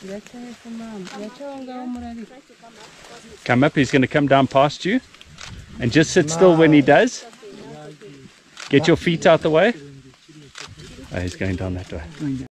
Come up, he's going to come down past you. And just sit still when he does. Get your feet out the way. Oh, he's going down that way.